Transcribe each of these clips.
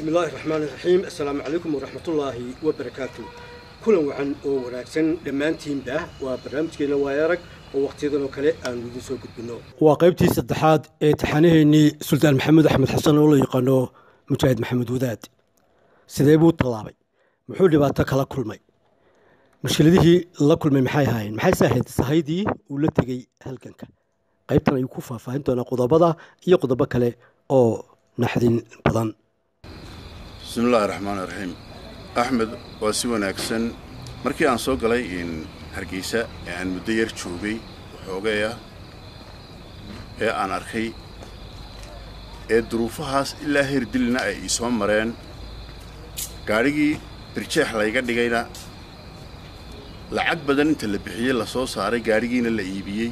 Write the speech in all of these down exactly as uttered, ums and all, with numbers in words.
بسم الله الرحمن الرحيم. السلام عليكم ورحمة الله وبركاته. كل وعن وناكسن دمانتين ده وبرنامجنا ويارك ووقتينا وكله أن ندرسه قدنا. وقيبتي صدحات تحنيني سلطان محمد أحمد حسن الله يقانو مجاهد محمد وداد. سيدابو طلابي. محول باتك على كل ماي. مشكلته الله كل ما محي هاي محي سهيد سهيدي ولا تجي هالكنك. قيبتنا يكوفا فهمتنا قضبضة هي قضبة كله أو نحدين بدن. بسم الله الرحمن الرحيم. أحمد واسيوان أكسن مركي عن سوق لي إن هرجيسة يعني مدير شوبي وحوجية هي أنا أرخي الظروفها إلا هردلنا إيسوان مرين قارجي بريتش حلاقة دقيقة لعق بدن أنت اللي بحيي لصوص عاري قارجين اللي يبيي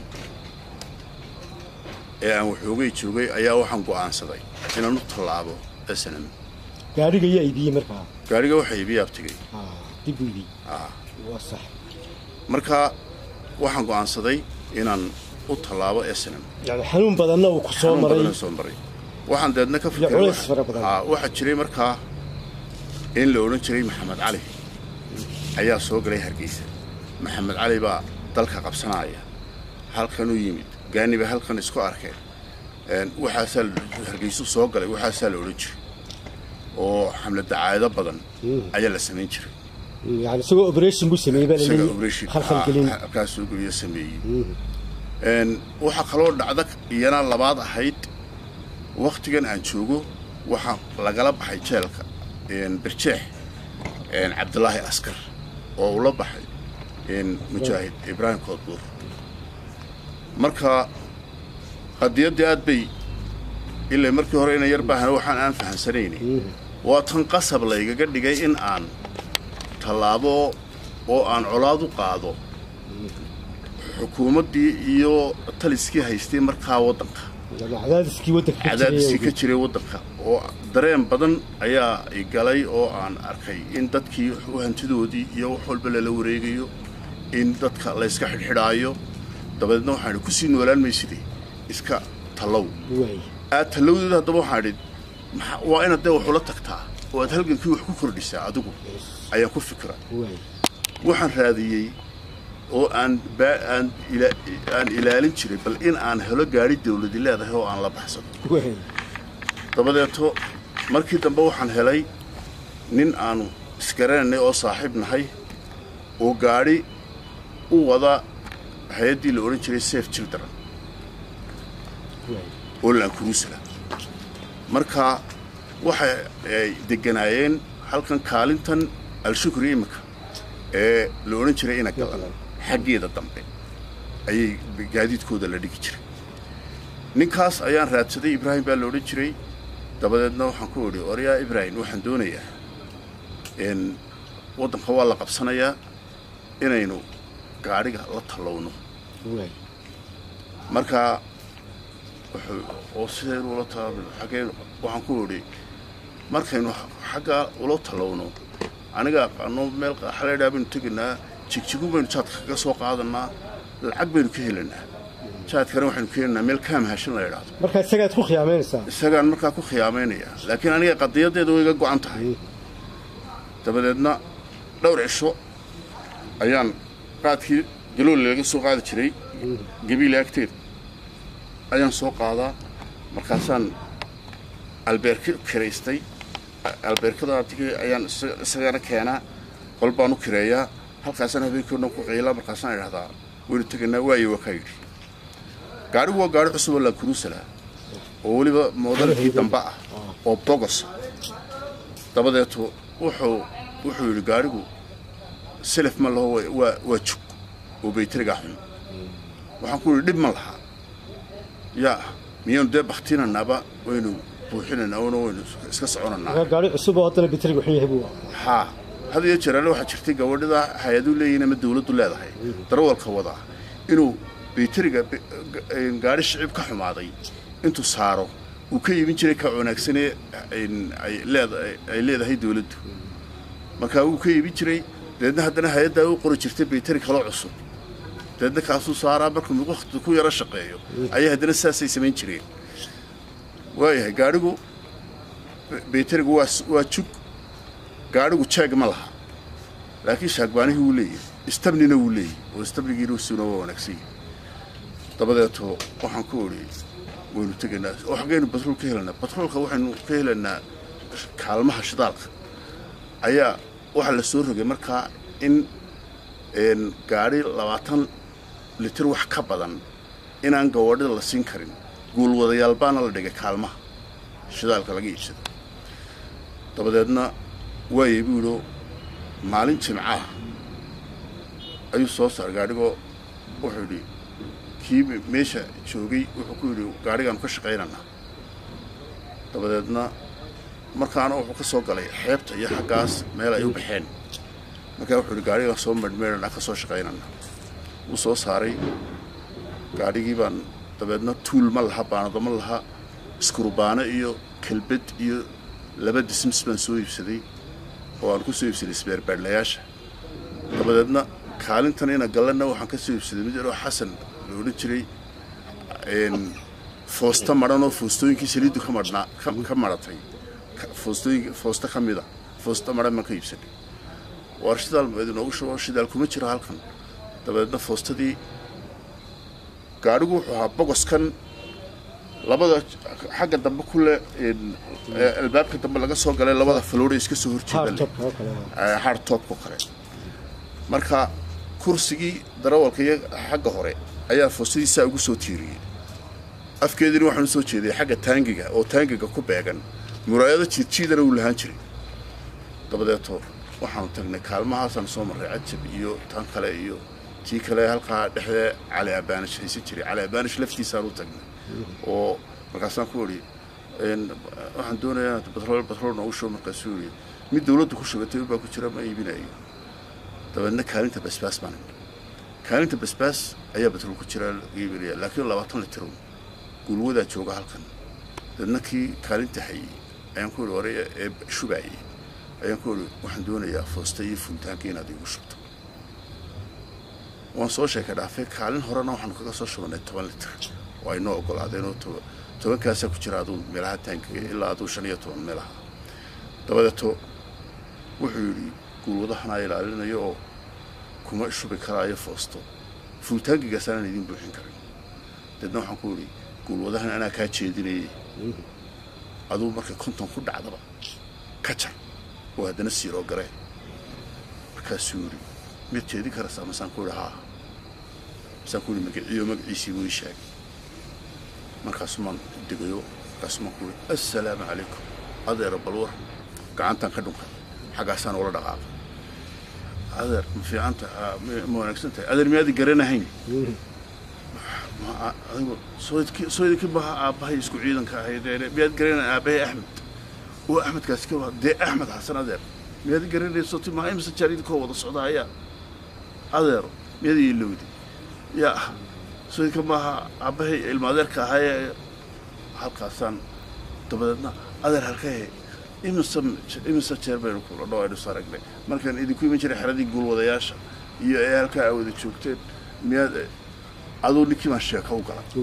يعني وحوجي شوبي أيها وحنقو عن صدي إن نطلعه السنة gaariga yaa iibiye markaa gaariga waxa iibiye abtigay ah dib u iibiye ah waa sax marka waxaan go'aansaday inaan u talaabo snm yani xanuun badanna uu ku soo maray soo maray waxaan deedna ka fikiray ah waxa jiray markaa in la oran jiray maxamed cali ayaa soo galay Hargeysa maxamed cali baa dalka qabsanaya halkan uu yimid gaaniba halkan isku arkay een waxa sal Hargeysa soo galay waxa sal oran jiray oo xamlad dacaayada badan ayaa la sameyn jiray yani soo operation buu sameeyay baa khalkhal gelin ka soo guriyo sameeyay een waxa kale oo dhacda iyana labaad ahayd waqtigan aan joogo waxa lagala baxay jeelka een birjeex een Cabdullaahi Askar oo ula baxay een Mujaahid Ibrahim Koodbuur marka qadiyadii aad bay إلا مركي هرينا يربح وحن أنفه سنيني وتنقصب لي قد جاي إن أن طلابه وأن علاض قاضو حكومة دي يو تلسكي هيستي مركها وضنك عدد سكي ودك عدد سكي كتير وضنك ودرين بدن أيا يقالي أو أن أركي إن دتكي وهنتدو دي يو حول بلا لوريجيو إن دتك الله يسكح الحرايو تبدنا وحنا كسين ولا الميسري إسكا طلو أتلوذ هذا دبوا حارد وأنا ده وحلا تقطع وأتهلك فيه وحكو كرديس عدوه أيه كل فكرة وحن هذه وأن با أن إلى أن إلى لينشري بل إن أن هلا جاري الدولة دي لا ده هو أن لا بحثه طبعا ده تو مركي تبوا حن هلاي نين أنو سكران أو صاحبنا هاي وجاري ووضع هيدي الأورنجري سيف تشيلدرن ولا كروسلا مركا waxa ay deganayeen halkan kaalintan al-shukri imka ee la oran jiray ina kala xageeda dambe ay gaadiidkooda la dhigi jiray ninkaas ayaan raadsaday Ibrahim baa la oran jiray dabadeedna waxaan ku wari oriya Ibrahim waxaan doonayaa in wadanka waa la qabsanayaa inaynu gaariga la talowno marka oo sideen ula taabay xageen waxaan ku wari markaynu xaga ula talowno aniga qaano meel xaleedabin tagnaa jigjigu baynu jaadka ka soo qaadanaa lacag baynu ka helanaa jaadkana waxaanu keenaa meel kaam hashin la yiraahdo marka isagaad ku khiyaameynaysaa isagaan marka ku khiyaameynaya laakiin aniga qadiyadeedu way iga go'an tahay dabadeedna dhowr cisho ayaan qaadkii galool laga soo qaadi jiray gabiil agteed ayaan soo qaadaa markaasaan albeerka kireystay albeerkada tigay ayaan isagana keenaa qol baan u kireeyaa halkaasna habeenkii ku qiila markaasaan iraahdaa weli tagnaa waayo wakayri gaari waa gaari cusub la kurusala oo waliba moodalkii damba ah oo bogos dabadeeto wuxuu wuxuu yiri gaarigu self ma laho waa waa jug oo baytriga xun waxaan ku yiri dib ma laha يا ميون ده بختينا النبأ وينو بوحنا أو وينو إسكاس عنا النبأ. قاري عصبة أطلع بتري وحيه هبوه. ها هذا يجرى له حشرتي جواد ده هيدو لي ينام الدولة ولا ده هاي ترى الخوضة إنه بتري قاري الشعب كحم عادي أنتو صاروا وكي بنشري كعناك سنة إن لا لا ده هي دولة ما كانوا كي بنشري لأن هذا هيدا وقرر شرتي بتري خلاص عصب ده كاسو صار بركم وقت كوي رشقيه أيه هذا الساس يسمين شري وياه قارجو baytarigu waa waa jug gaadhigu jeeg ma laha laakiin shaagbaanihii wuu leeyahay istabnina wuu leeyahay oo istabnigiina suuna waa wanaagsan dabadeeto waxaan ku odhi waynu tegaynaa oo xaggaynu batrool ka helanaa batroolka waxaynu ka helanaa kaalmaha shidaalka ayaa waxaa la soo rogay markaa in gaadhi labaatan litir wax ka badan inaan gawaadhida la siin karin guulwadayaal baana la dhigay kaalmaha shidaalka laga iibsado dabadeedna waayay buu yidho maalin jimcaha ayuu soo saaray gaadhigoo wuxuu yidhi kii meesha joogay wuxuu ku yidhi gaadhigaanu ka shaqaynaynaa dabadeedna markaana wuxuu ka soo galay xeebta iyo xaggaas meel ay u baxeen markaa wuxuu yidhi gaadhigaan soo madhmeedhanaa ka soo shaqaynana wuu soo saaray gaadhigii baan dabeedna tuul ma laha baanado ma laha iskurubaano iyo kelbad iyo laba dismis baan soo iibsaday oo aan ku soo iibsaday isbeerbaadhlayaasha dabadeedna kaalintan ina galana waxaan ka soo iibsaday mid yaroo xasan la odhan jiray foosta madhan oo foostooyinkii saliiddu ka madhnaa ka madhatay foostooyin foosta ka mida foosta madhan baan ka iibsanay waar shidaal idinoogu shubo shidaal kuma jiro halkan dabadeedna foostadii gaadhigu wuxuu ahaa bogoskan labada xagga dambe kule albaabka dambe laga soo galay labada faloore iska soo horjeeda hard topko kale marka kursigii darawalka iyo xagga hore ayaa foostadiisa ugu soo tiiriyay afkeedina waxaan soo jeeday xagga taangiga oo taangiga ku beegan muraayada jiidjiidana uu lahaan jiray dabadeeto waxaanu tagnay kaalmahaasaan soo marray cajab iyo tan kale iyo tii kale halkaa dhexdee cali abaanish haysan jiray cali abaanish laftiisaan u tagnay oo markaasaan ku odhi waxaan doonayaa batrool batrool noogu shubo markaasuu yidhi mid dawladdu ku shubatay ubaa ku jira ma iibinayo dabeedna kaalinta basbaas baan kaalinta basbaas ayaa batrool ku jira iibinaya laakiin labaatan litir gulwadaa jooga halkan dabeedna kii kaalinta hayay ayaan ku odhi hore ee shubaayay ayaan ku odhi waxaan doonayaa foosta iyo fuulitaanka inaad iigu shubto waan soo sheekay dhaafay kaalin horena waxaanu kaga soo shubannay toban litir oo ay noo oggolaadeenoo tobankaasaa ku jira aduu meelaha taankiga ilaa aduu shan iyo toban meelaha dabadeeto wuxuu yidhi guulwadahanaa ilaalinayo oo kuma shubi karaayo foosto fuulitaankigaasaanan idiin buuxin karin deedna waxaan ku yidhi guulwadahan anaa kaa jeedinayay aduu markay konton ku dhacdaba ka jar oo haddana siiroo garee markaasuu yidhi mid jeedin karaysaa masaan ku yidhi haa masaan ku yidhi magaciyo magaciisii wuu ii sheegay markaasumaan degayo markaasumaan ku yidhi assalaamu calaykum adeero balwar gacantaan ka dhunka xaggaasaan ula dhaqaaqa adeer ma fiican tahay ma wanaagsan tahay adeer miyaadi garanahayn adigu soo idinkii baha aabbahay isku ciidanka ahayd miyaad garanayn aabbahay axmed oo axmedkaasi ka waa dee axmed xasan adeer miyaad garanayso ti maa imse jaar idinkoo wada socda ayaa adeero miyaad iilowdi yaa soo idinka maaha aabbahay ilmaadeerka ahaayee halkaasaan dabadeedna adeer halkahe imise imise jeer baynu kula dhow aynu saragnay markaan idinku iman jiray xeradii guulwadayaasha iyo ee halkaa aa wada joogteen miyaad aduu ninkii baan sheeko u galay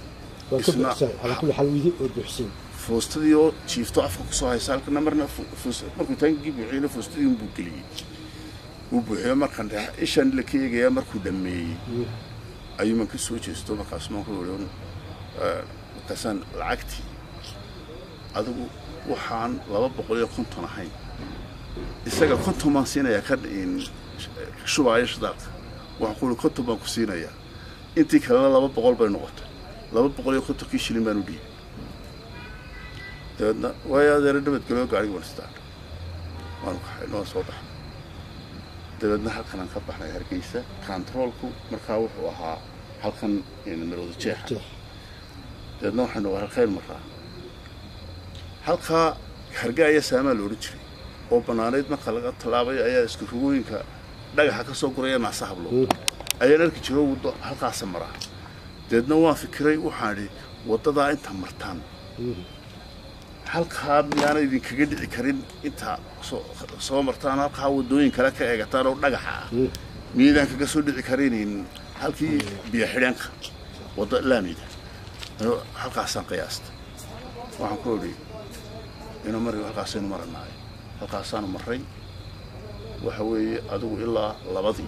foostadii oo jiifto afka kusoo haysa halkana marna markuu taangii buuxiyeyna foostadii unbuu geliyey wuu buuxiyo markaan ishaan la ka eegayaa markuu dhammeeyey ayuu man ka soo jeesto markaas maan ku odhan markaasaan lacagtii adigu waxaan laba boqol iyo konton ahayn isaga konton baan siinayaa ka shubaayo shidaalka waxaan ku ihi konton baan ku siinayaa intii kalena laba boqol bay noqotay laba boqol iyo kontonkii shilin baan u dhiibay dabeedna waayo adeera nabadgelyo gaadhigi waan istaan waanu kaxayno waan soo baxnay dabeedna halkanaan ka baxnay hargeysa kantaroolku markaa wuxuu ahaa halkan marwada jeexa dabeedna waxaynu halkeen markaa halkaa harga ayaa saamaa la odhan jiray oo bannaanayd marka laga tallaabay ayaa isku rugooyinka dhagaxa ka soo guraya naasa hablo ayaan arki jiro waddo halkaasa maraa dabeedna waan fikiray waxaan idhi waddadaa intaa martaan halkaa miyaana idinkaga dhici karin intaa soo martaan halkaa waddooyin kale ka eegataan oo dhagaxa ah miyaydaan kaga soo dhici karinin halkii biyo xidheenka wadda laamida halkaasaan qiyaasta waxaan ku odhi ina maray halkaasaynu maranaay halkaasaanu maray waxa weeye adigu ilaa labadii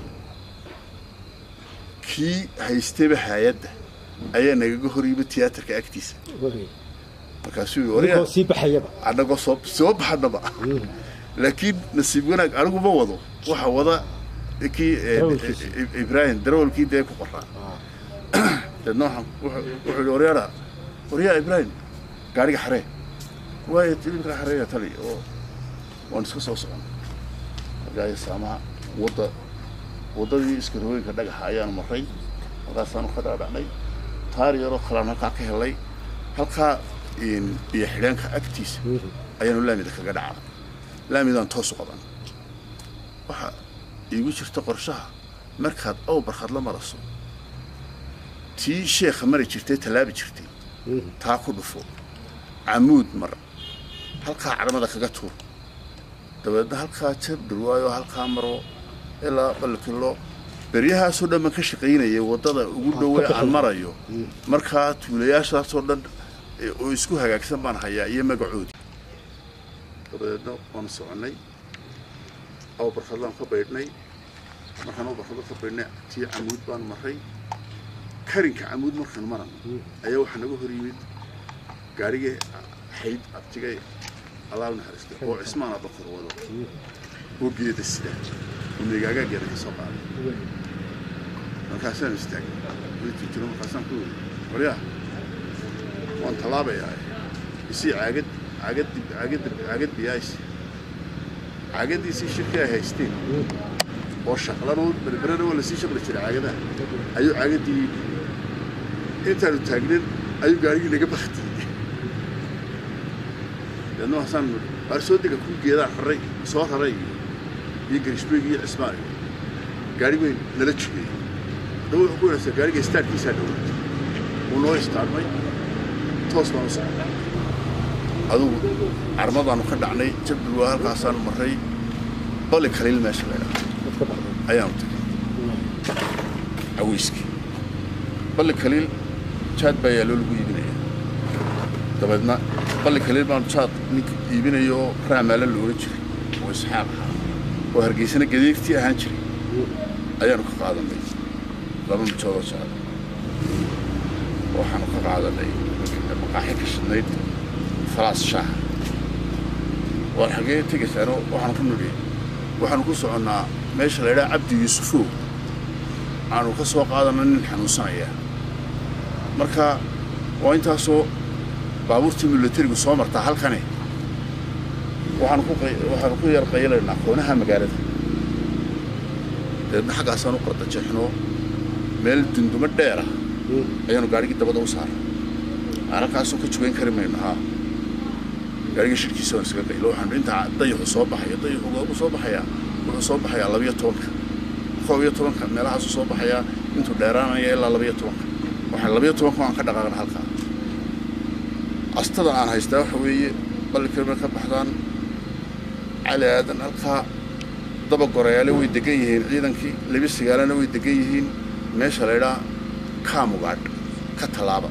kii haystayba hay'adda ayaa nagaga hor yimid tiyaatarka agtiisa markaasuu wariyaa sii baxayaba anaga soo soo baxnaba laakiin nasiib wanaag anigu ma wado waxa wada kii Ibrahim darawalkii day ku qoraa dadna wuxuu wariyaa wariyaa Ibrahim gaariga xaree way tilka xaree tali oo waan iska soo socon gaay sama wada wadadii iska rooyinka dhagaxa ayaan maray halkaasaan ka dhaadhacnay taariiro khalana ka ka helay halka in biyo xidhanka agtiisa ayaan laamida kaga dhacay laamidan toos u qaban waxa iigu jirta qorshaha markaad oo barxad la maraso tii sheekh mari jirtay talaabi jirtay taa ku dhufo amuud mar halka caramada kaga tuur dabeedna halka jabir waayo halka maro ilaa balkilo bariyahaasoo dhan ka shaqeynayay wadada ugu dhawaa aan marayo marka tuulayaashaasoo dhan oo isku hagaagsan baan hayaa iyo magacoodi dabeedna waan soconay oo barxadlan ka baydhnay waxaan u barxad ka baydhnay tii amuud baan maray karinka amuud markaan maran ayaa waxa naga hor yimid gaariga hayd abtigay Allah naxariisto oo ismaana bakar wado oo geeda sida ونيجا جانا كسبعة مكاسن استعجل ويجي تلو مكاسن كله وريا وان طلابة يعني يصير عقد عقد عقد عقد بياش عقد يصير شركة هايستين والشغلانو بالبرد ولا يصير شغل شركة عقدها أيو عقد دي أنت لو تاجرين أيو قاري نجيب أختي لأنه حسن أرسلتك كل جيدا حري صوت حري يقرش بيجي اسمعي قاري وين نلتشي دو يقول هسه قاري يستار كيسا دو ونو يستار ماي توصل وصل هذا عرمضان وخدعني جبل وهل قاسان مري بالك خليل ماشي لنا ايام تجي عويسكي بالك خليل شاد بيالو لو يبنيه دبدنا بالك خليل بان شاد يبنيو رامل لو رجري واسحاق وهرجيسنا جديدتي أهانشري أيام كقاعدة لي لما بتشوف شاد وحنا كقاعدة لي مقاحك الشنيد فراس شهر والحقيقة تيجي سنة وحنا كنا لي وحنا كوسو عنا ماشي لنا عبد يوسفو عنو كسو قاعدة من الحنوسنا إياه مركا وين تاسو بابورتي من اللي تيجي صومر تحل خني waxaan ku waxaan ku yar qaylaynaa qoonaha magaalada dadna xaq asan u qorta jeexno meel dinduma dheer ah ayaan gaariga dabada u saaray arkaas oo ka joogan karimayna ha gaariga shirkiisa oo iska qaylo waxaan inta dayaxu soo baxay dayaxu oo soo baxaya wuxuu soo baxaya laba iyo toban koob iyo toban meelaha soo baxaya intuu dheeraanaya ilaa laba iyo toban waxaan laba iyo toban aan ka dhaqaaqan halka astada aan haystaa waxa weeye balka marka baxdaan على هذا نلقى ضبط قريالي ويدقيهين عيداً كي لبس سيجارنا ويدقيهين ماشى ليلا كامو قاعد كتلابا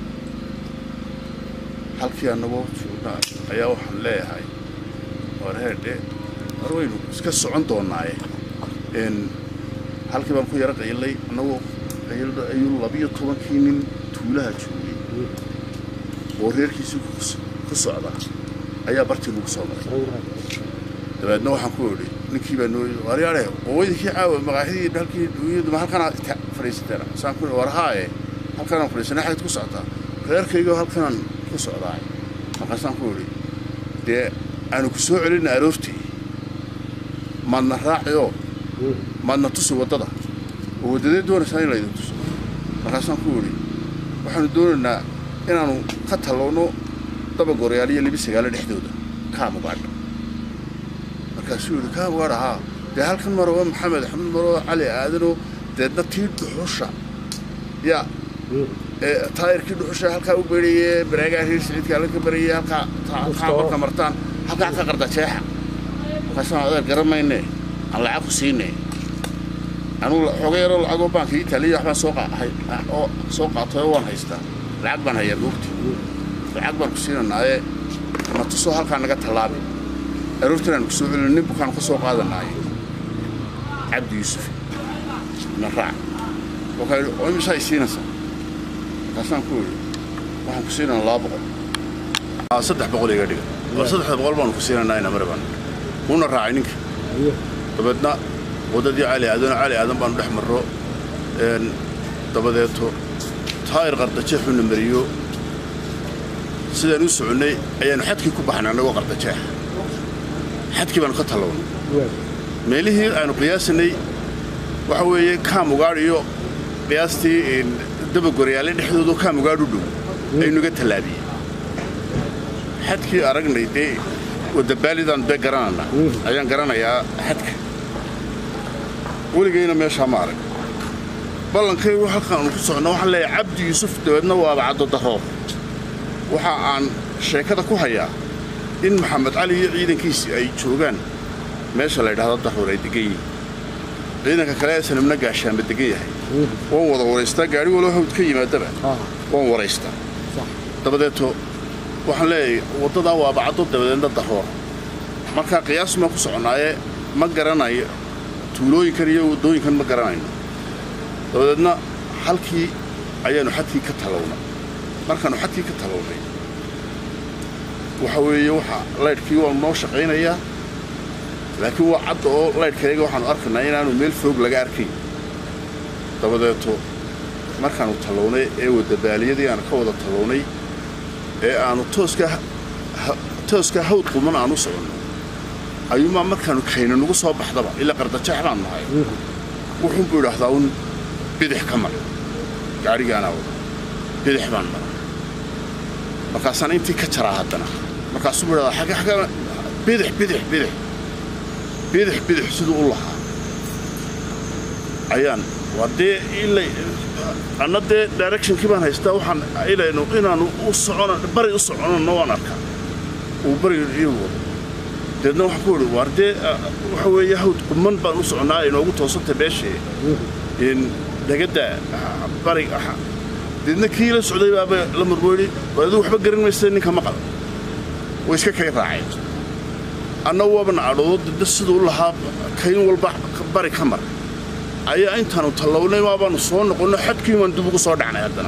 هل في النبوة شونا أيها وحلا هاي ورهاد أروينو سكس عندهم ناي إن هل كي بنكو يرق يلي النبوة يل يل لبيه طبعا كينين طولها شوي ورهاد كيسو كسو عدا أيها برتي مكسومة dabeedna waxaan ku yiri ninkii baa noo wariyay oo idii caawa magaxdii dalkii duuyadu ma halkan fariisatana saan ku warhaaye halkan fariisana xad ku socdaa reerkayga halkan ku socdaa markaasaan ku yiri de aanu ku soo celin aroortii madna raaciyo madna tusi wadada oo wadada doonaysan inay tuso markaasaan ku yiri waxaan doonaynaa inaanu ka taloono daba gooryaaliye libisiga la dhexdooda ka mubaad كاسور كاب ورها ده هالكن مروه محمد محمد مروه علي آدنو ده نتير دحوشة يا تاير كده دحوشة هالكا وبريه برجع هير سعيد كله كبريه هالكا هالكا كمرتان هالكا هالكا قرد شيحة وكسر هذا الجرم ما ينه على عقو سينه أنا حقير العقو بان في تالي أحنا سوق هاي أو سوق عطيوان هيستا العقبان هي الوقت العقبان كسينا ناي نتصو هالكان نقط طلابي أروتنا نكسو نبو كان قصو قادة ناي عبد يوسف نرع وكان ومش هاي سينسا عشان كل واحد كسينا الله بقول صدق بقول يا جدي صدق بقول ما نكسينا ناينا مربان هنا راعينك تبدنا وددي علي أذن علي أذن بان رح مرة إن تبديته تاير قرد شيخ من المريو سيدا نسعني أي نحكي كوبحنا أنا وقرد شيخ حكي بان قتلون ميله أنا قياسني وحوي كام وقاريو قياستي إن دب قريالي نحدو كام وقارو دو أي نقطة لابي حكي أرجعني دي ودبالي دان بقرانا أيان قرانا يا حكي ولقينا ماشي مارك بلن كي وحنا كنا نقصنا وحنا عبد يوسف دبنا وابعد الظهر وحا عن شيكada ku haya in maxamed cali ciidankiisi ay joogan meesha la yiraahdo daxur ay digay ciidanka kale sanamna gaashaan badigay yahay oo wada wareesta gaari walo hawd ka yimaadaba oo wareesta sax dabadeeto waxaan leeyahay wadada waa bacdo dabadeedna daxur marka qiyaas ma ku soconaaye ma garanayo tuulooyinkan iyo wadooyinkan ma garanayno dabadeedna halkii ayaanu xadkii ka talowna markaanu xadkii ka talownay waxa weeye waxa laydhkii waa noo shaqaynayaa laakiin waa cad oo laydhkayga waxaanu arkaynaa inaanu meel fog laga arkayn dabadeeto markaanu talownay ee wadabaaliyadii aan ka wada talownay ee aanu tooska tooska hawd quman aanu soconno ayuuma markaanu kayna nagu soo baxdaba ila qardajeex baan nahay wuxuu buu yiraahdaa un bidix ka mar gaarigaana bidix baan mar markaasaan intii ka jaraa haddana markaasuu buu yiraahdaa xaga xaga bidix bidix bidix bidix bidix siduu u lahaa ayaan wadee ilay anade direction kii baan haystaa waxaan ilayno inaanu u socono bari u socono waan arkaa uu bari iyo deedna waxa ku wada warde waxa weeye hawd quman baan u soconaa inoogu toosantay beeshii in dagada bari aha deedna kii la socday baaba la marweyli wada waxba garan maysan ninka maqal way iska kay raacay anna waabna adoo dad sidoo lahaa kayn walba bari kamar ayaa intaanu talawnay ma baan soo noqono xadkii waan dib ugu soo dhacnay haddana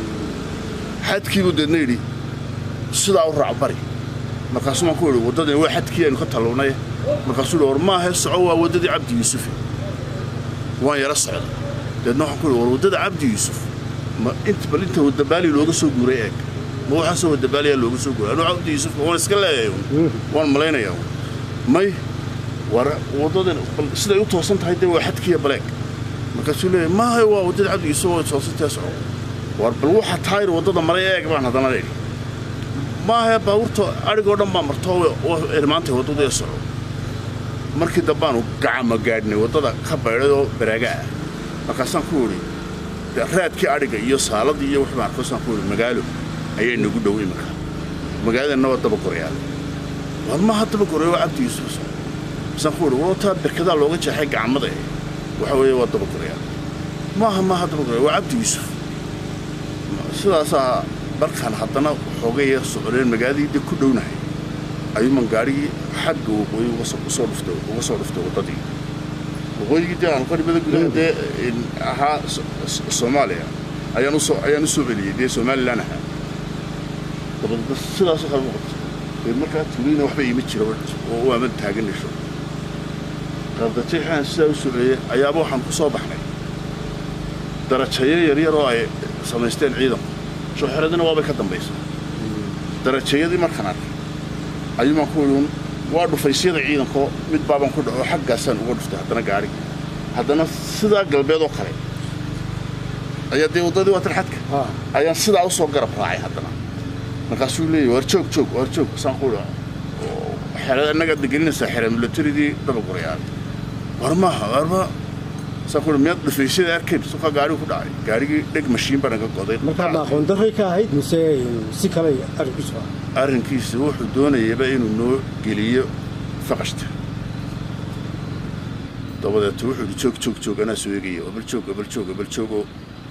xadkii uu deedna yiri sida u raac bari markaasuu ma ku yiri wadada way xadkii aan ka talawnay markaasuu door ma hay soco waa wadadii Cabdi Yuusuf waan yara socday deedna waxa ku yiri wadada Cabdi Yuusuf ma inta bal inta wada baali looga soo guuray eeg ma waxa soo wada baali looga soo guuray anuu Cabdi Yuusuf waan iska leeyahay waan maleynayaa may war wadada sida ay u toosan tahay de waa xadkii baleeg markaasuu leeyahay ma hay waa wadada Cabdi Yuusuf oo toosan tahay soco war bal waxa taayir wadada maray eeg baan hadana leeyahay ما هي باورتو أرجو دم بمرتو وإرمانته ودودي الصعو مركي دبانو قعمة قاعدني وطدا خبره برجع مكاسن كوري راد كي أرجع يصالة دي وحنا مكاسن كوري مقالو أيه نقول دوي مكان مقال إنه وطبق كوريال والله حتى بكوريال عبد يوسف سنقول وطا بكذا لغة حاجة عمضة وحوي وطبق كوريال ما هم ما حتى بكوريال وعبد يوسف سلاسة markaan haddana xoogay socdeen magaalada ku dhownahay ayuu man gaari xad waqooyi uga soo dhuftay uga soo dhuftay wadadii waqooyiga aan qaribada gudaha in aha Soomaaliya ayaan u soo ayaan u soo celiyay Soomaaliland aha dabada sidaas oo kale markaa tuulina waxba iima jiro oo waa mid taaganayso qabdatay sidaas u soo celiyay ayaaba waxaan ku soo baxnay darajaye yar yar oo ay samaysteen ciidan شو حردنا وابك هذا بيس ترى شيء دي مركنا أيوم أقولون وارد فيصير عيدا كو مد بابا كده حق جسن وارد فته هذا نجاري هذا نص صدق قلبي ذكره أيه دي وضدي وتر حدك أيه صدق أوصل قرب راعي هذا نقاسوا لي ورشوك شوك ورشوك سانقوله حرد نقد دقيقة سحر من التري دي دبق ريال ورماها ورما سأقول ميت لفيسي أركب سوكا غاري كداي غاري دك ماشين بنا كقضي مركب ما خون دفعي كهيد مسي سكالي أركيسوا أركيس هو حدونا يبقى إنه نو جليه فقشت طبعا تروح تشوك تشوك تشوك أنا سويجي قبل تشوك قبل تشوك قبل تشوك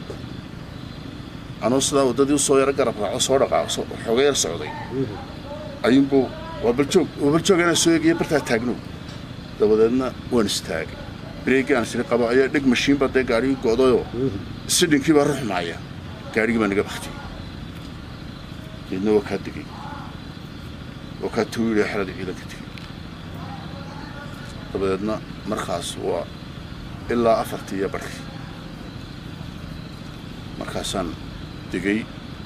أنا أصلا وددي وصاير قرب على صورة على حوار سعودي ayuunbuu waa baljoog waa baljoog inaan soo eegaya bartaa taagno dabadeedna waan istaagay breegi aan siri qabo ayaa dheg mashiin baa dee gaarigii go'dayoo sidhinkii baa ruxmaaya gaarigii baa naga baktiyey deedna waa kaa degay waa kaa tuuyidhi xeladii ciidanka tegey dabadeedna markaas waa ilaa afartii iyo barhkii markaasaan degay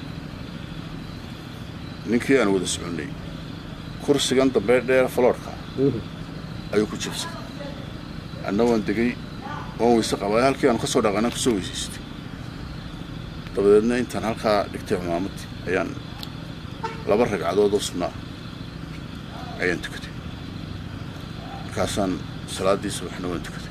ninkii aan wada soconnay kursigan dambe dheer faloorka ayuu ku jibsaday anna waan degay waan weyse qabay halkii aan ka soo dhaqanan ka soo weysaystay dabadeedna intaan halkaa dhigtay cumaamadii ayaan laba ragcadood oo sunnaa ayaan tukaday markaasaan salaaddii subaxna waan tukaday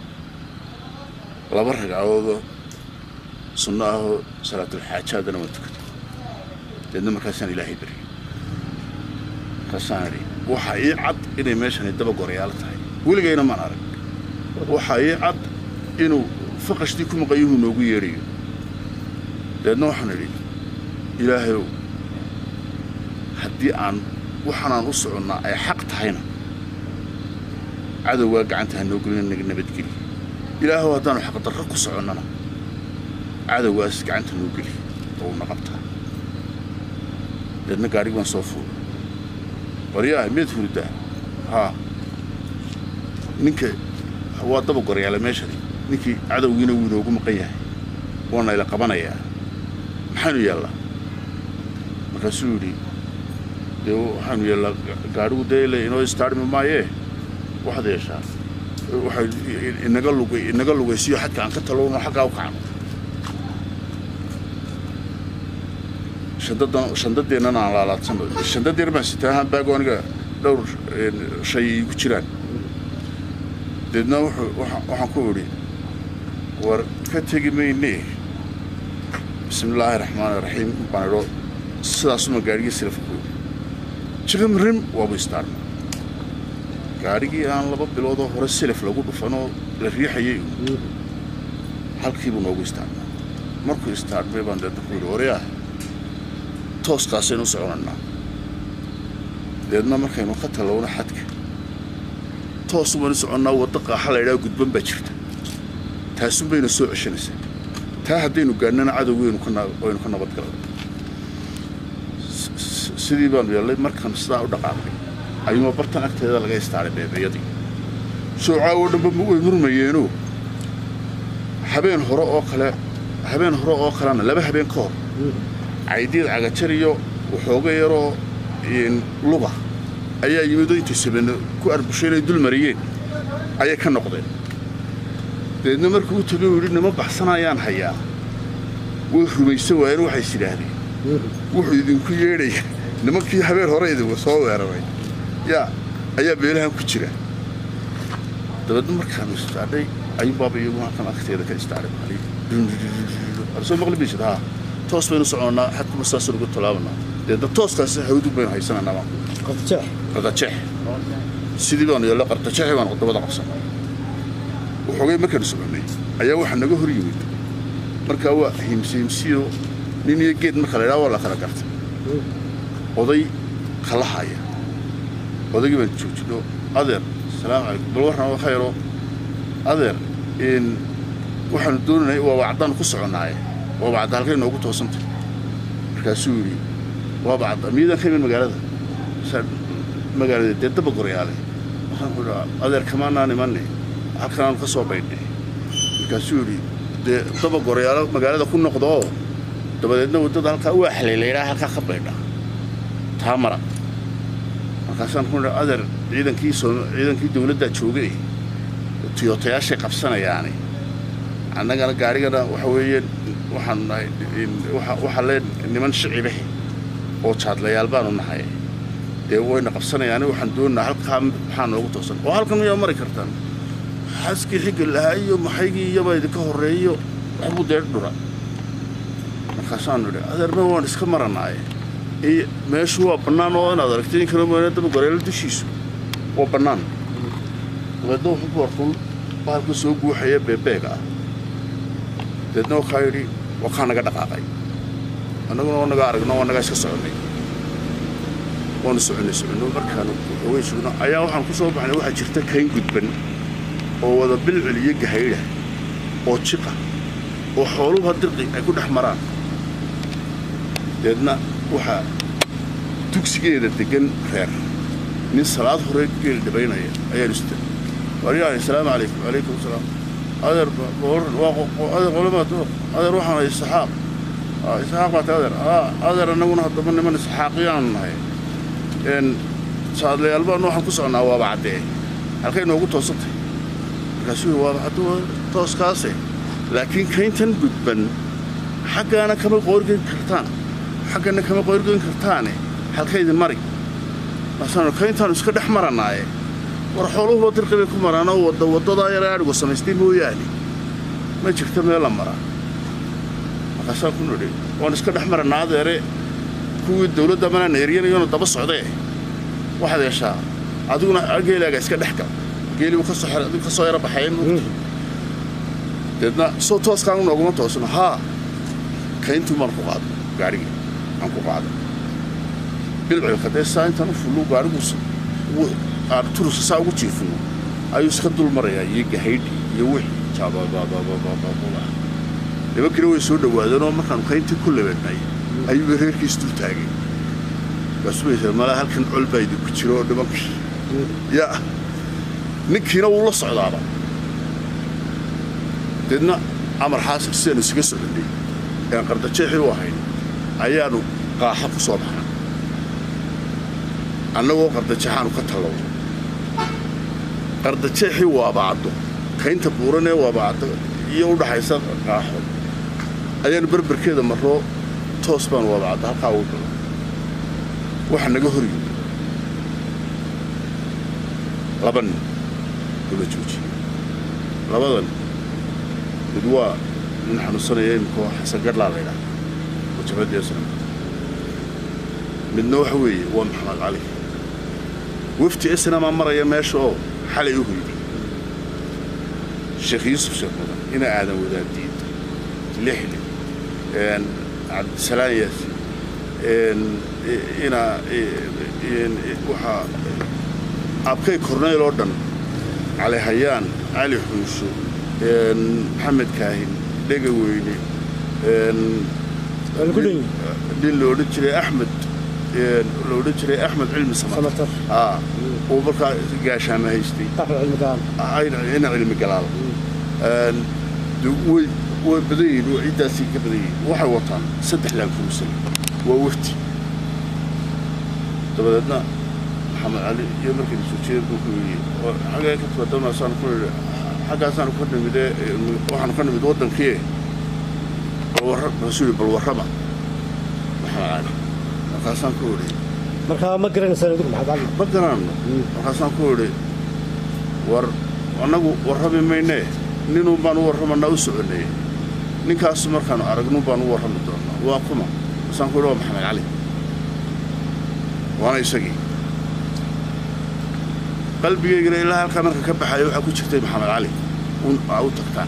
laba ragcadoodoo sunno ahoo salaatulxaajaadana waan tukaday deedna markaasaan ilaahay baryay markaasaan idhi waxaa ii cad inay meeshani daba gorayaalo tahay weligayna maan arag waxaa ii cad inuu faqashtii ku maqayuhu noogu yeedhayo deedna waxaan idhi ilaahayow haddii aan waxaanaan u soconnaa ay xaq tahayna cadowgaa gacanta ha noo gelina naga nabadgeli ilaahow haddaanu xaqdarro ku soconnana cadowgaas gacanta noo geli oo una qabtaa deedna gaadhig baan soo fuulay waryaah miyaad hurdaa haa ninka waa daba goryaala meeshani ninkii cadowgiina wuu inoogu maqan yahay waana ila qabanayaa maxaanu yaallaa markaasuu yidhi dee waxaanu yaallaa gaadhigu dee ile inoo istaarmi maayee waxaad yeeshaa waxay inaga lugay inaga lugaysiyo xadka aan ka talowno xaggaa u kacno shandadan shandadeennana aan laalaadsanno shandadeer baan sitaa ahaan baago aniga dhowr shay igu jiraan deedna wuxuu waxaan ku idhi war ka tegi mayne bismillaahi raxmaani raxiim baan idho sidaasuma gaadhigii silafka ku yidhi jirim rim waabu istaarma gaadhigii aan laba biloodoo hore silaf lagu dhufanoo la riixayay halkiibuu noogu istaarmaa markuu istaarmay baan deedna ku yidhi waryaah tooskaasaynu u soconannaa deedna markaynu ka talowno xadka toos baynu soconnaa wadda qaaxa laydhaha gudban baa jirta taasun bayna soo ceshanaysaa taa haddaynu gaadhnana cadowgeynu waynu ka nabadgalna sidii baanu yeellay markaan sidaa u dhaqaaqnay ayuuma bartan agteeda laga istaaray beebeeyadii soocaawo dhanba way murmayeenoo habeen hore oo kale habeen hore oo kalena laba habeen ka hor caydiid cagajar iyo waxooga yaroo luga ayaa yimidoo intay sabeno ku arbushayn ay dul mariyeen ayay ka noqdeen deedna markuu u tagay uu yidhi nima baxsanayaan hayaa way rumaysan waayeen waxay is yidhaahdeen wuxuu idinku yeedhaya nimankii habeen hore idinku soo weeraray yaa ayaa beelahan ku jira dabeedna markaanu istaadhay ayuu baaba iyagu halkan agteeda ka istaadhay soo maqli maysid haa toos baynu soconnaa xadkuma saasaan ugu talaabanaa deedna tooskaas hawdug baynu haysananaa baan qardajeex qardajeex sidii baanu yeello qardajeexi baanu dabada qabsanay waxoogay markaanu soconnay ayaa waxaa naga hor yimid markaa waa himsiimsiyo nin iyo geed marka la idhaha waa la kala gartay oday kala haya odaygii baan joojino adeer salaamu calaykum bal warran khayro adeer waxaanu doonanay waa wacdaan ku soconnaaye waa bacda halkay noogu toosantay markaasuu yidhi waa bacda miyadan ka iman magaalada magaalada dee daba goryaale waxaan ku idhi adeer kamaanaan imanay halkanaanu ka soo baydhnay markaasuu yidhi dee daba goryaalo magaalada ku noqdo oo dabadeedna waddada halkaa waa xaleelaydhaa halkaa ka baydha taa mara markaasaan ku idhi adeer ciidankii soo ciidankii dawladdaa joogay tiyootayaashay qabsanayaani annagana gaarigana waxa weeye waxaan nahay waxaa lee niman shicibahi oo jaadlayaal baanu nahay dee wayna qabsanayaan waxaan doonnaa halkaa maxaa noogu toosan oo halkan miyaa mari kartaan xaaskii xigga lahaa iyo maxaygii iyaba idinka horreeyo waxbuu dee dhura markaasaanu idhi adeerma waan iska marannaaye iyo meeshu waa bannaan oo inaad aragtay in kale mooyane daba goreelo dushiisu waa bannaan dabeedna wuxuu ku warkun bahalka soo guuxaya beebeega ah deedna waxaa yidhi waa kaa naga dhaqaaqay annaguna waa naga aragno waa naga iska soconnay waanu soconay soconno markaanu way sugno ayaa waxaan ku soo baxnay waxa jirta kayn gudban oo wada bilcil iyo gahaydha oo jiqa oo xooluhu dirqi ay ku dhex maraan deedna waxa dugsigeeda degan reer nin salaad hore geel dhabaynaya ayaa istaa wariyaha assalaamu calaykum calaykum salaam adeer boor waa adeer qolamaad adeer waxaan ay saxaaq saxaaq baad adeer adeer annaguna haddaba niman saxaaqiyaan nahay een saadleyaal baan waxaan ku soconaa waaba caddee halkay noogu toosantay markaasuu waaba hadduu tooskaase laakiin kayntan gudban xaggaana kama qoorgeyn kartaan xaggana kama qoorgeyn kartaane halkaydin mari maasaan kayntaan iska dhex maranaaye war xooluhu dirqibay ku maraanoo wadda waddadaa yar adhigu samaystay mooyaane ma jirta meel la maraa markaasaan ku nidhi waan iska dhex marannaa adeere kuwii dawladda manaan eryanayoona daba socdee waxaad yeeshaa adiguna geelaaga iska dhex gal geelibu ka soo xer adigu ka soo yara baxayn mugti deedna soo tooskaan nooguma toosno haa kayntuu maan ku qaado gaarigii aan ku qaado bilcilka dee saa intaan u fullu gaariguusa turus saa ugu jiifino ayuu iska dul marayaa iyo gahaydhi iyo wixii jaababaabaabaabaa nimankina way soo dhawaadeenoo markaanu kayntii ku labanay ayuu reerkiis dul taagay basumaysa malaa halkan col baa idinku jiro oo nimankii yaa ninkiina wuu la socdaaba deedna amar xaasir sidaanu isaga soconnay ean qardajeexii u ahayn ayaanu qaaxa ku soo baxnay annagoo qardajeexaanu ka tallow qardajeexii waabacdo kaynta buuranee waabacdo iyo u dhaxaysa qaaxo ayaanu berberkeeda marroo toos baanu waabacdo halkaa ugu galo waxa naga hor yimid laba nin ula joojiyey labadan mid waa nin xanuunsanaya imikoo xasan gadhlaa laydhaah oo jabaddeesna midna waxa weeye waa maxamed cali wafti isnamaa maraya meesha oo xalay u hoyday sheekh yuusuf sheekh mudan ina aadan wadaadiid lixli cabdisalaan yaasin ina waxaa abkay korneyl oo dhan cali hayaan cali xunsho maxamed kaahin dhega weyne nin la odhan jiray axmed la odhan jiray axmed cilmi samatar aa uu markaa gaashaama haystay ina cilmi galaal way way badan yihiin oo ciddaasii ka badan yihiin waxay wataan saddex laan kurusan waa wafti dabadeedna maxamed cali iyo markaynu soo jeeda buu ku yidhi oo xaggee ka timaadamaasaan ku yidhi xaggaasaanu ka nimidee waxaanu ka nimid waddankii balwarrasuu yidhi bal warrama maxamed cali markaasaan ku idhi markaa ma garanaysaan adigu maxamed cali ma garanayno markaasaan ku idhi war annagu warrami maynee ninun baan u warramannaa u soconnay ninkaasu markaanu aragnun baan u warrami doonnaa waa kuma markaasaan ku idhi waa maxamed cali waana isagii qalbigaygana ilaa halkaa marka ka baxaya waxaa ku jirtay maxamed cali un aa u tagtaan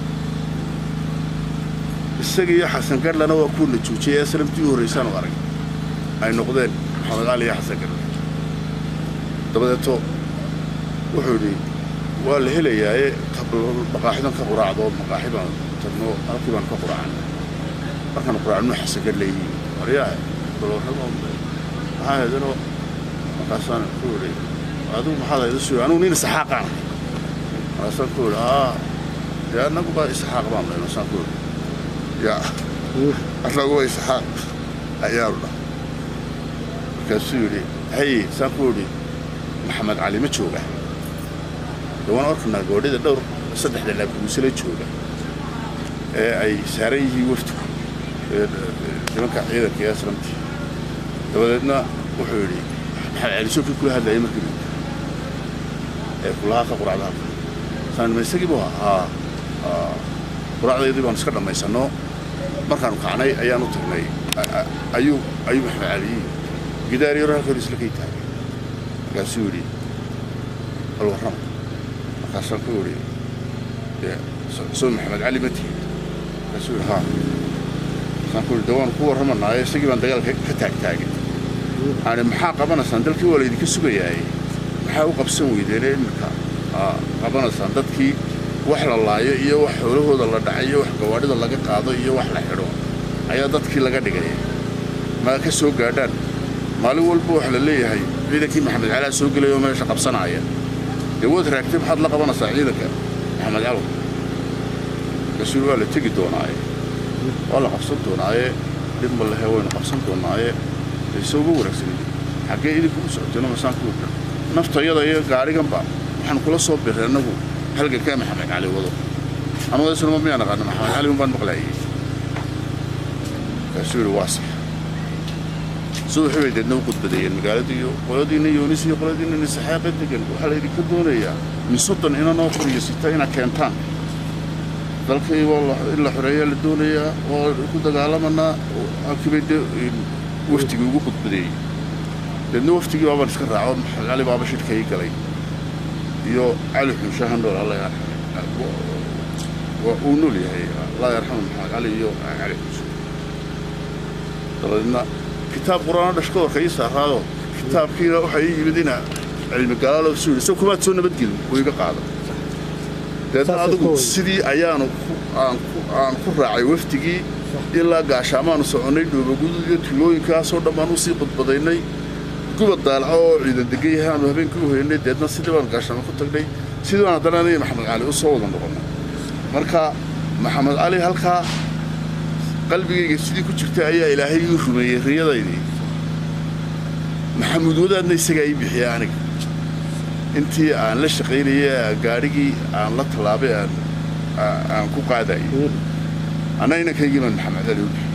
isagii iyo xasan gadhlana waa kuuna joojiyay ee sanamtii u horraysaanu arag ay noqdeen maxamed cali iyo xasan gadhle dabadeeto wuxuu yidhi waa la helayaaye maqaaxidan ka quraacdo maqaaxi baan tagno halkii baan ka quraacan markaanu quraacno xasan gadhle yihiin waryaha balwarrama maxaa heedanoo markaasaan ku yidhi adigu maxaad hayda suga anugu nin isxaaqaan markaasaan ku yidhi aa dee annagu baa isxaaq baan dhahay markaasaan ku yidhi yaa annagu waa isxaaq ayaanu dhah markaasuu yidhi haye saan ku yidhi maxamed cali ma jooga dee waan arkanaa goodhida dhowr saddexda laabkuusala jooga ee ay saaran yihiin waftigu nimanka ciidanka iyo aslamtii dabadeedna wuxuu yidhi maxamed cali sookii kula hadlayay markii ee kulahaa ka quracda halka saan ma isagii buu ahaa quracdaydii baanu iska dhammaysanno markaanu kacnay ayaanu tagnay ayuu ayuu maxamed cali gidaar yaro halka hor isla kay taagay markaasuu yidhi bal warrama markaasaan ku yidhi soo maxamed cali ma tihin markaasuu yidhi haa markaasaan ku yidhi dee waanu ku warramanaayo isagii baan dagaalka ka taagtaagay أنا محاق قبنا صندلك ولا يدك سجياي محاق قبسن ويديرين مكا قبنا صندلك وحلا الله يه وحوله هذا الله دعيه وحقوارد الله قاضي يه وحلا حلو أيا ضدك لقى دقيه ما كسوق قادر مالو والبوح للي هي إذا كي محمد علي سوق له يوم يشقى بصناعية يود ركب حد لقبنا صعيدك محمد علي يسوق له تيجي دوناي والله قصد دوناي لما الله هو قصد دوناي يسوقوا ركسين حقي إذا كنت سأتنا مسان كوكا نفط يدا يه قاري جنبا إحنا كل صوب بيرنا نقول هل كان محمد علي وضو أنا ما أسمع مين أنا قاعد محمد علي وبان بقلاي يسوق واسع سوى حبيت إنه قد بدين مقالة يو ولدي نيونس يو ولدي نسحاق الدجن وحلا يدي كدونية من سلطان هنا ناخر يستين كانتان ذلك والله إلا حرية للدنيا وكذا عالمنا أكيد وفتي يوجو قد بدين لأنه وفتي بابا نسكر عام علي بابا شركة يقلي يو علي حمشان دول الله يرحمه ونولي هي الله يرحمه علي يو علي طبعا كتاب قرآن دشكور كيسة هذا كتاب كذا وحي بدينا علم قال له سوري سو كمان سونا بدقل ويقع قاعدة لأن هذا سيدي أيانو عن عن كراعي وفتقي إلا قاشامان وسعني وبقول يتلوي كاسور ده ما نصيب بديناي كوب الدلعة عيد الدقيقة هم بين كوب هني دتنا سيدي بان قاشامان كنت تقولي سيدي أنا تراني محمد علي وصوّد عندهم مركا محمد علي هالكا قلبي سيدي كنت شفتها إلهي يوفي رياضة دي محمد وده نيسجاي بحيانك أنتي عن ليش غيري قارجي عن لا طلابي عن عن كوكاداي أنا هنا كيجي من محمد علي